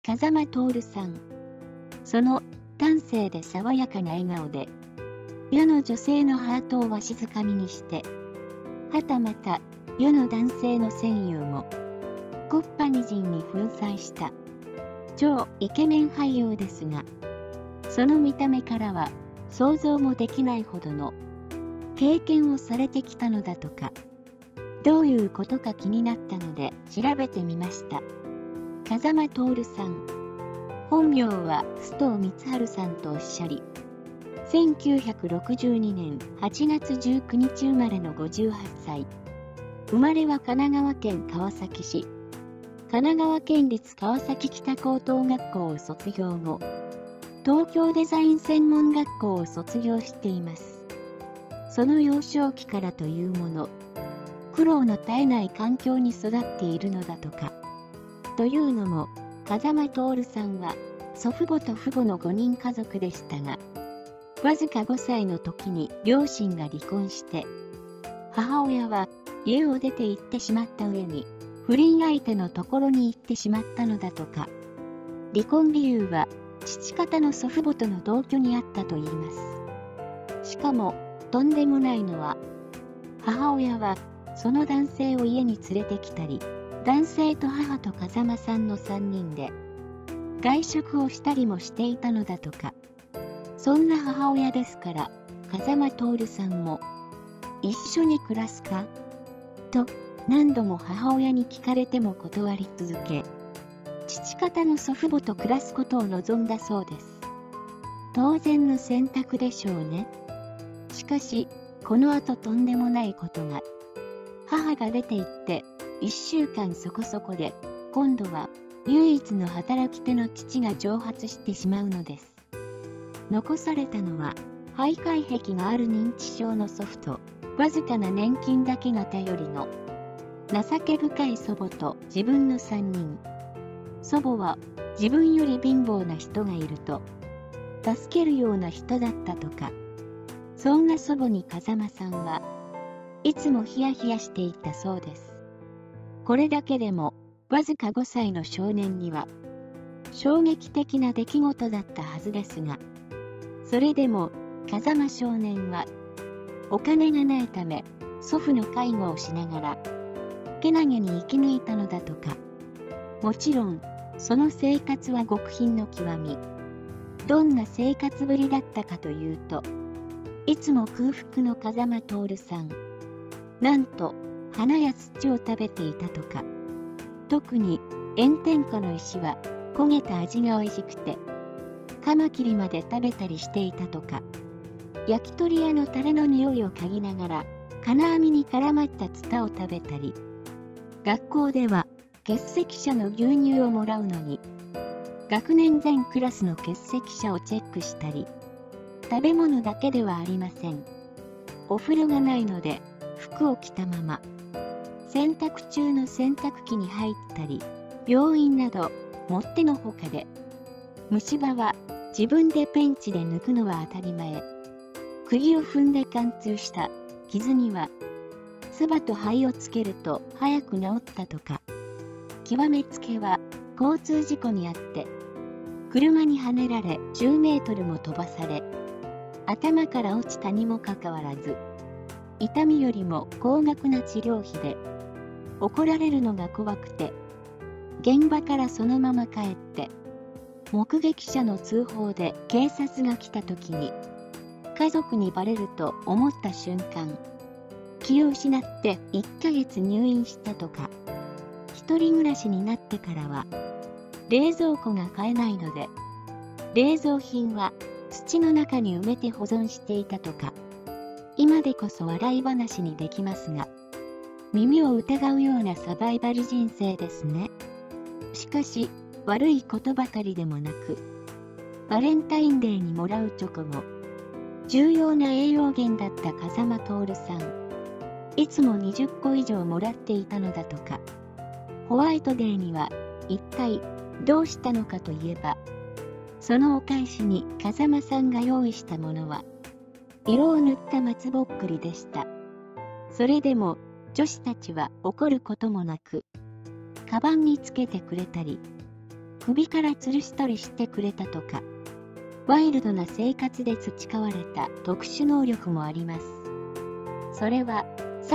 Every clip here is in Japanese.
風間徹さん。その端正で爽やかな笑顔で、世の女性のハートをわしづかみにして、はたまた世の男性の戦友も、木っ端みじんに粉砕した、超イケメン俳優ですが、その見た目からは想像もできないほどの経験をされてきたのだとか。どういうことか気になったので調べてみました。風間徹さん。本名は須藤光晴さんとおっしゃり、1962年8月19日生まれの58歳。生まれは神奈川県川崎市。神奈川県立川崎北高等学校を卒業後、東京デザイン専門学校を卒業しています。その幼少期からというもの、苦労の絶えない環境に育っているのだとか。というのも、風間徹さんは祖父母と父母の5人家族でしたが、わずか5歳の時に両親が離婚して、母親は家を出て行ってしまった上に、不倫相手のところに行ってしまったのだとか。離婚理由は、父方の祖父母との同居にあったといいます。しかも、とんでもないのは、母親は、その男性を家に連れてきたり、男性と母と風間さんの3人で外食をしたりもしていたのだとか。そんな母親ですから、風間徹さんも一緒に暮らすかと何度も母親に聞かれても断り続け、父方の祖父母と暮らすことを望んだそうです。当然の選択でしょうね。しかし、この後とんでもないことが。母が出て行って1週間そこそこで、今度は唯一の働き手の父が蒸発してしまうのです。残されたのは徘徊癖がある認知症の祖父と、わずかな年金だけが頼りの情け深い祖母と自分の3人。祖母は自分より貧乏な人がいると助けるような人だったとか。そんな祖母に風間さんはいつもヒヤヒヤしていたそうです。これだけでもわずか5歳の少年には衝撃的な出来事だったはずですが、それでも風間少年はお金がないため祖父の介護をしながらけなげに生き抜いたのだとか。もちろんその生活は極貧の極み。どんな生活ぶりだったかというと、いつも空腹の風間徹さん。なんと花や土を食べていたとか。特に炎天下の石は焦げた味がおいしくて、カマキリまで食べたりしていたとか。焼き鳥屋のタレの匂いを嗅ぎながら金網に絡まったツタを食べたり、学校では欠席者の牛乳をもらうのに学年全クラスの欠席者をチェックしたり、食べ物だけではありません。お風呂がないので服を着たまま洗濯中の洗濯機に入ったり、病院などもってのほかで、虫歯は自分でペンチで抜くのは当たり前。釘を踏んで貫通した傷には唾と灰をつけると早く治ったとか。極めつけは交通事故にあって車にはねられ10メートルも飛ばされ、頭から落ちたにもかかわらず、痛みよりも高額な治療費で怒られるのが怖くて、現場からそのまま帰って、目撃者の通報で警察が来た時に家族にバレると思った瞬間、気を失って1ヶ月入院したとか。一人暮らしになってからは冷蔵庫が買えないので、冷蔵品は土の中に埋めて保存していたとか。今でこそ笑い話にできますが、耳を疑うようなサバイバル人生ですね。しかし悪いことばかりでもなく、バレンタインデーにもらうチョコも重要な栄養源だった風間徹さん。いつも20個以上もらっていたのだとか。ホワイトデーには一体どうしたのかといえば、そのお返しに風間さんが用意したものは色を塗った松ぼっくりでした。それでも女子たちは怒ることもなく、カバンにつけてくれたり、 首から吊るし取りしてくれたとか、ワイルドな生活で培われた特殊能力もあります。それは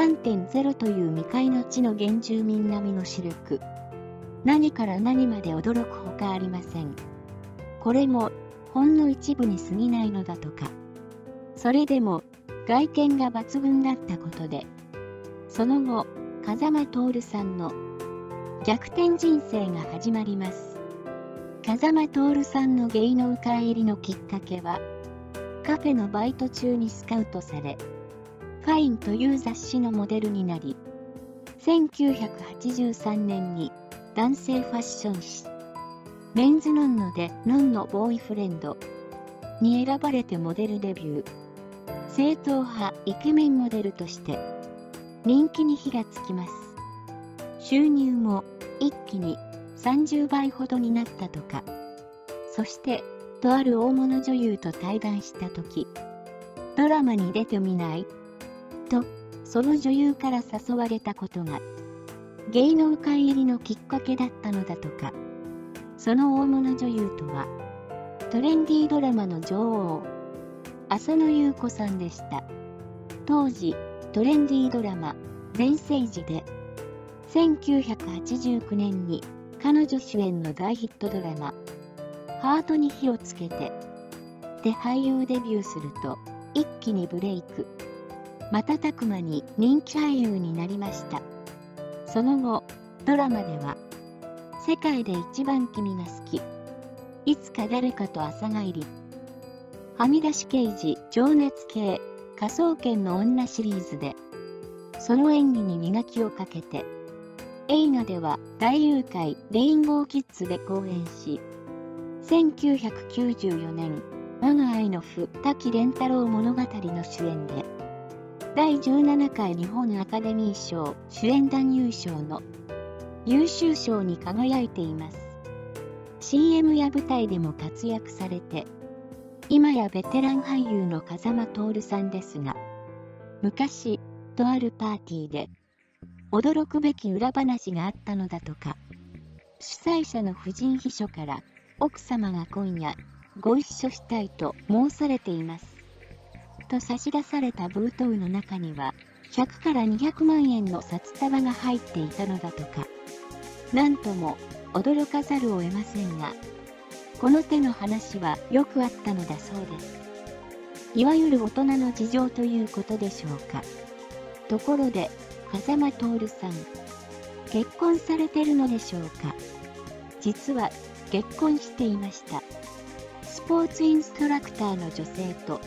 3.0 という未開の地の原住民並みの視力。何から何まで驚くほかありません。これもほんの一部に過ぎないのだとか。それでも外見が抜群だったことで、その後、風間徹さんの逆転人生が始まります。風間徹さんの芸能界入りのきっかけは、カフェのバイト中にスカウトされ、ファインという雑誌のモデルになり、1983年に男性ファッション誌、メンズノンノでノンノボーイフレンドに選ばれてモデルデビュー。正統派イケメンモデルとして人気に火がつきます。収入も一気に30倍ほどになったとか。そしてとある大物女優と対談した時、ドラマに出てみないとその女優から誘われたことが芸能界入りのきっかけだったのだとか。その大物女優とはトレンディードラマの女王浅野ゆう子さんでした。当時トレンディードラマ全盛時で、1989年に彼女主演の大ヒットドラマハートに火をつけてで俳優デビューすると一気にブレイク。瞬く間に人気俳優になりました。その後ドラマでは世界で一番君が好き、いつか誰かと朝帰り、はみ出し刑事情熱系科捜研の女シリーズでその演技に磨きをかけて、映画では大誘拐レインボーキッズで共演し、1994年我が愛の父滝廉太郎物語の主演で第17回日本アカデミー賞主演男優賞の優秀賞に輝いています。CM や舞台でも活躍されて、今やベテラン俳優の風間徹さんですが、昔とあるパーティーで驚くべき裏話があったのだとか。主催者の婦人秘書から奥様が今夜ご一緒したいと申されていますと差し出された封筒の中には100から200万円の札束が入っていたのだとか。なんとも驚かざるを得ませんが、この手の話はよくあったのだそうです。いわゆる大人の事情ということでしょうか。ところで風間徹さん、結婚されてるのでしょうか。実は結婚していました。スポーツインストラクターの女性と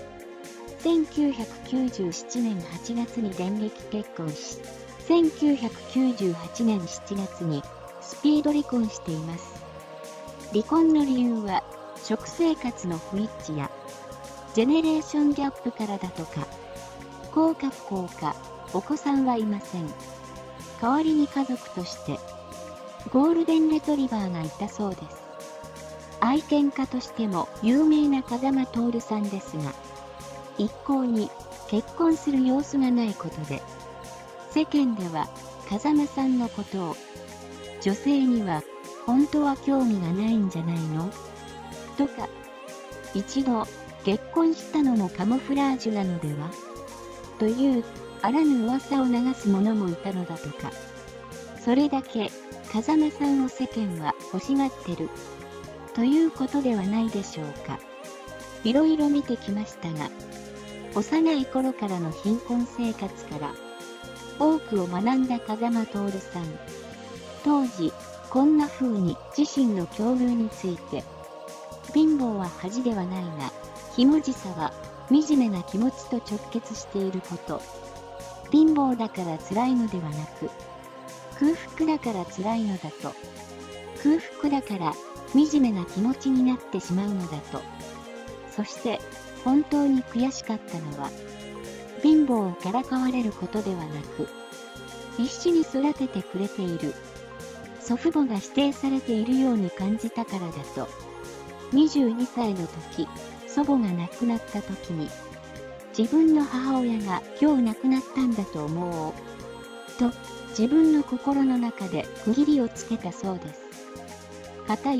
1997年8月に電撃結婚し、1998年7月にスピード離婚しています。離婚の理由は食生活の不一致やジェネレーションギャップからだとか。幸か不幸かお子さんはいません。代わりに家族としてゴールデンレトリバーがいたそうです。愛犬家としても有名な風間徹さんですが、一向に結婚する様子がないことで、世間では風間さんのことを女性には本当は興味がないんじゃないのとか、一度結婚したのもカモフラージュなのではというあらぬ噂を流す者もいたのだとか。それだけ風間さんを世間は欲しがってるということではないでしょうか。いろいろ見てきましたが、幼い頃からの貧困生活から多くを学んだ風間徹さん。当時こんな風に自身の境遇について、貧乏は恥ではないがひもじさは惨めな気持ちと直結していること。貧乏だから辛いのではなく、空腹だから辛いのだと。空腹だから惨めな気持ちになってしまうのだと。そして本当に悔しかったのは、貧乏をからかわれることではなく、必死に育ててくれている祖父母が否定されているように感じたからだと。22歳の時、祖母が亡くなった時に、自分の母親が今日亡くなったんだと思おうと自分の心の中で区切りをつけたそうです。片や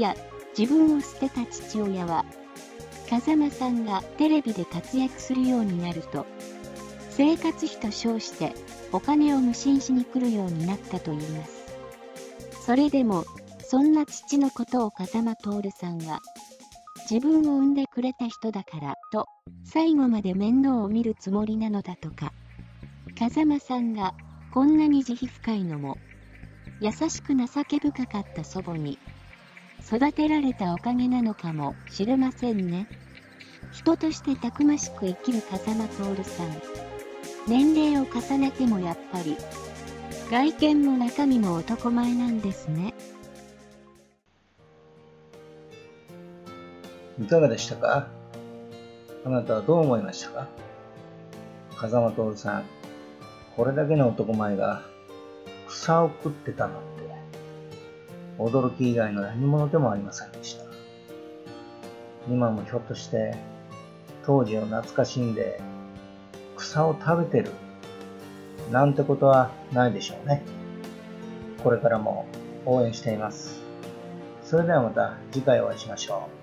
自分を捨てた父親は、風間さんがテレビで活躍するようになると、生活費と称してお金を無心しに来るようになったといいます。それでも、そんな父のことを風間徹さんは、自分を産んでくれた人だからと、最後まで面倒を見るつもりなのだとか。風間さんがこんなに慈悲深いのも、優しく情け深かった祖母に育てられたおかげなのかもしれませんね。人としてたくましく生きる風間徹さん。年齢を重ねてもやっぱり、外見も中身も男前なんですね。 いかがでしたか？あなたはどう思いましたか？風間徹さん、これだけの男前が草を食ってたなんて、驚き以外の何者でもありませんでした。今もひょっとして当時を懐かしんで草を食べてるなんてことはないでしょうね。これからも応援しています。それではまた次回お会いしましょう。